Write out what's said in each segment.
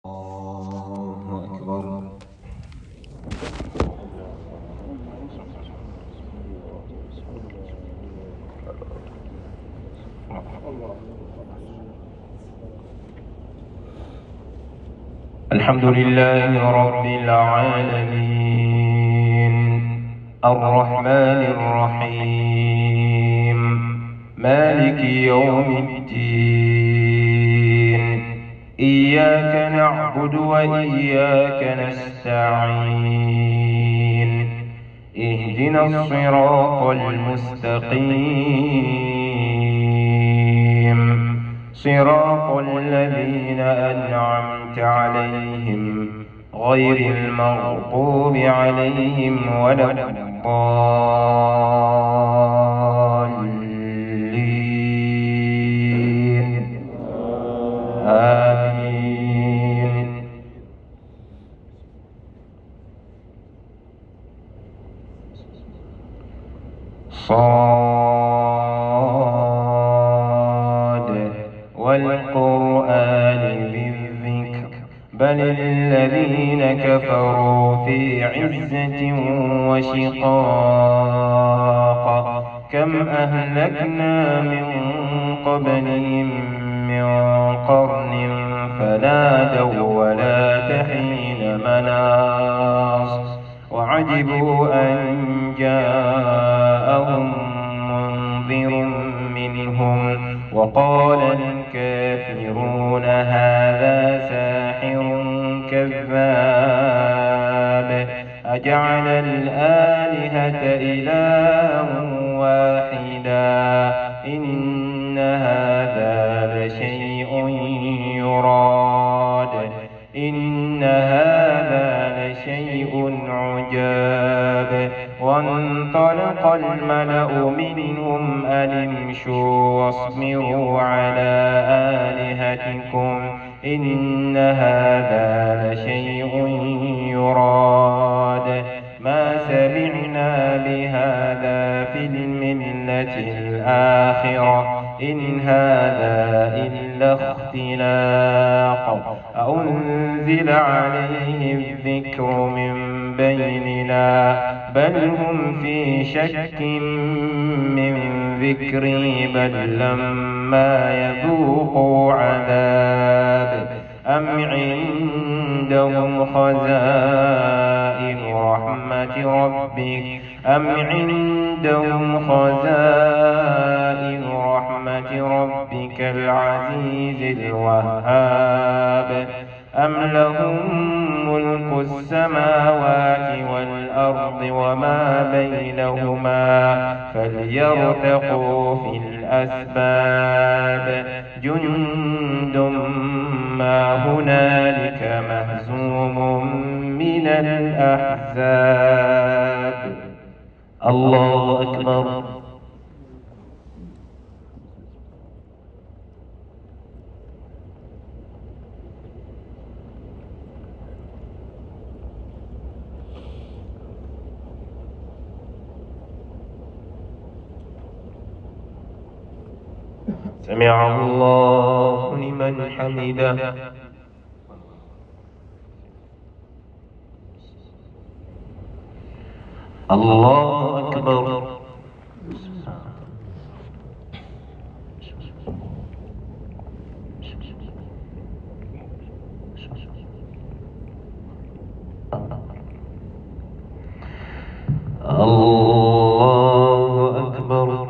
الله أكبر. الحمد لله رب العالمين الرحمن الرحيم مالك يوم الدين إياك نعبد وإياك نستعين اهدنا الصراط المستقيم صراط الذين أنعمت عليهم غير المغضوب عليهم ولا الضالين آمين. صاد والقرآن بالذكر بل الذين كفروا في عزة وشقاق كم أهلكنا من قبلهم من قرن فنادوا ولا تحين مناص وعجبوا أن جاءهم منذر منهم وقال الكافرون هذا ساحر كذاب أجعل الآلهة إلها واحدا إن هذا لشيء يراد إن هذا لشيء عجاب وانطلق الملأ منهم أن امشوا واصبروا على آلهتكم إن هذا لشيء يراد ما سمعنا بهذا في الملة الآخرة إن هذا إلا اختلاق أنزل عليه الذكر من بيننا بل هم في شك من ذكري بل لما يذوقوا عذاب أم عندهم خزائن رحمة ربك أم عندهم خزائن رحمة ربك العزيز الوهاب أم لهم ملك السماوات والأرض وما بينهما فليرتقوا في الأسباب جند ما هنالك مهزوم من الأحزاب. الله أكبر. سمع الله لمن حمده. الله أكبر. الله أكبر.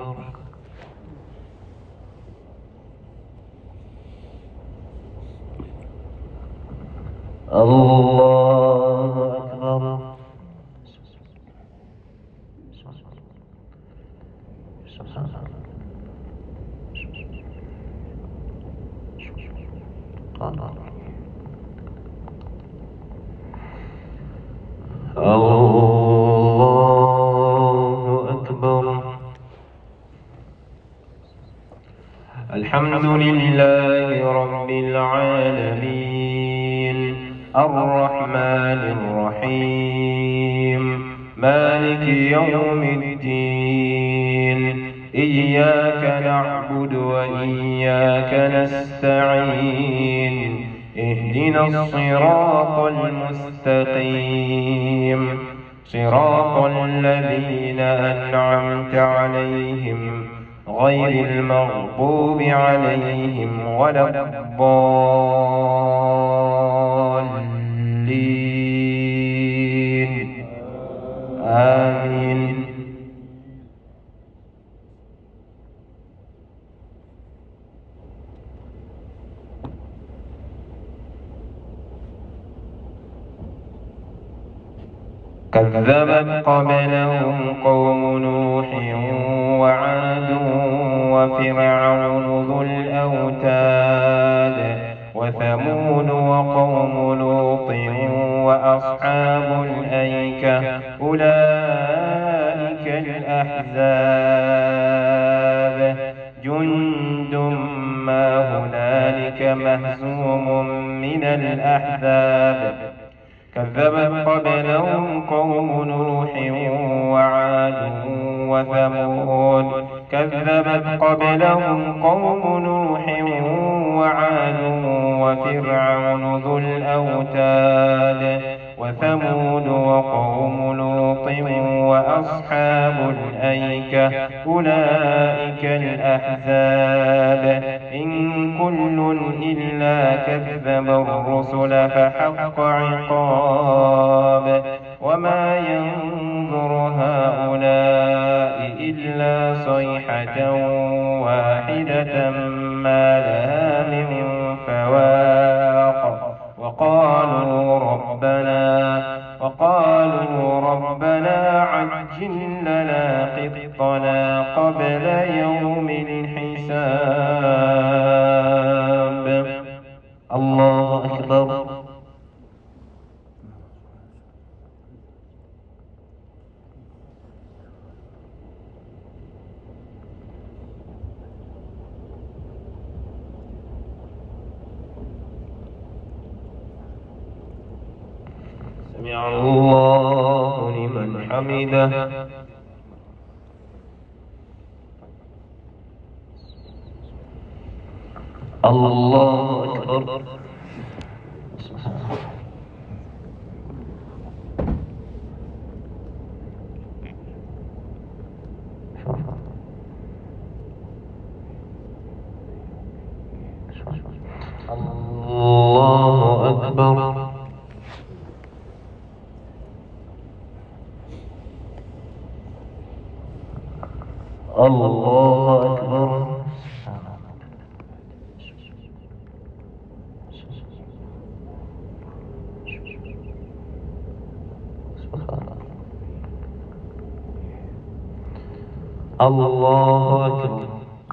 الله أكبر. الله أكبر. الحمد لله رب العالمين الرحمن الرحيم مالك يوم الدين إياك نعبد وإياك نستعين اهدنا الصراط المستقيم صراط الذين أنعمت عليهم غير المغضوب عليهم ولا الضالين آمين. كذبت قبلهم قوم نوح وعاد وفرعون ذو الأوتاد وثمود وقوم لوط وأصحاب الأيكة أولئك الأحزاب جند ما هنالك مهزوم من الأحزاب كذبت قبلهم قوم نوح وعاد وثمود كذبت قبلهم قوم نوح وعاد وفرعون ذو الأوتاد وثمود وقوم لوط وأصحاب الأيكة أولئك الأحزاب إن كل إلا كذب الرسل فحق عقاب وما ينظر هؤلاء إلا صيحة واحدة ما لها من فواق وقالوا ربنا عجل لنا قطنا قبل يوم الحساب. الله أكبر. سمع الله لمن حمده. الله أكبر. الله أكبر. الله أكبر. الله أكبر.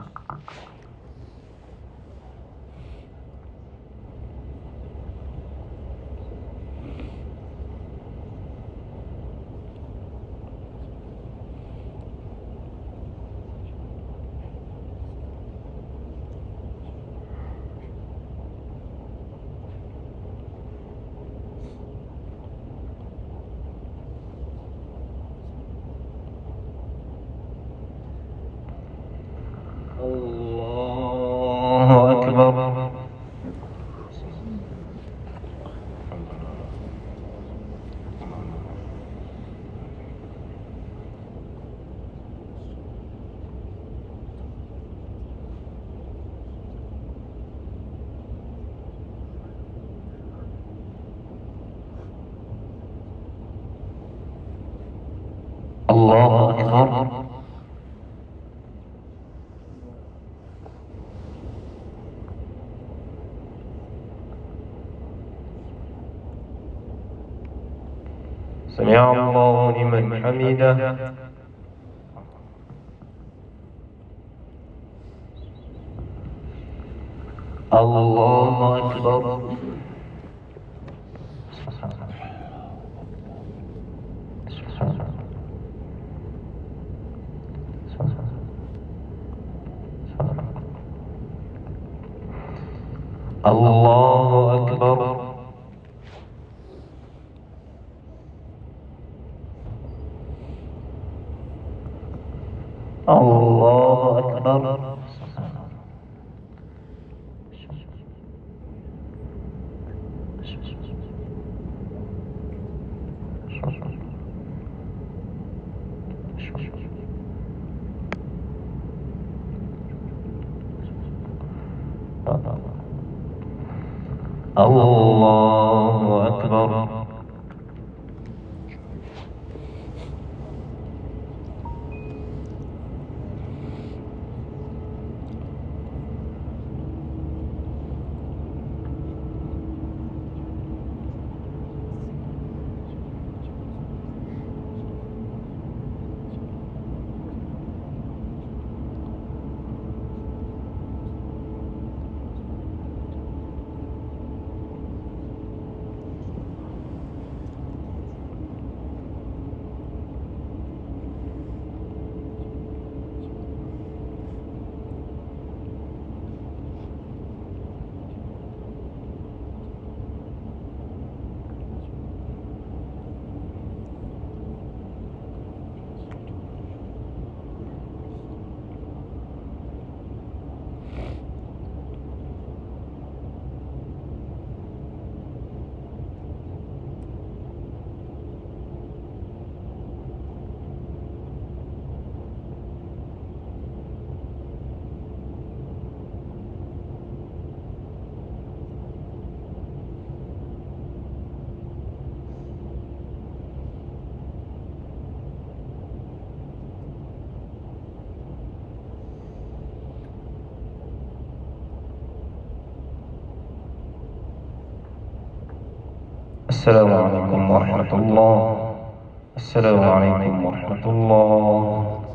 الله أكبر. الله أكبر. سمع الله لمن حمده. الله أكبر. الله أكبر. الله أكبر. الله أكبر. السلام عليكم ورحمة الله. السلام عليكم ورحمة الله.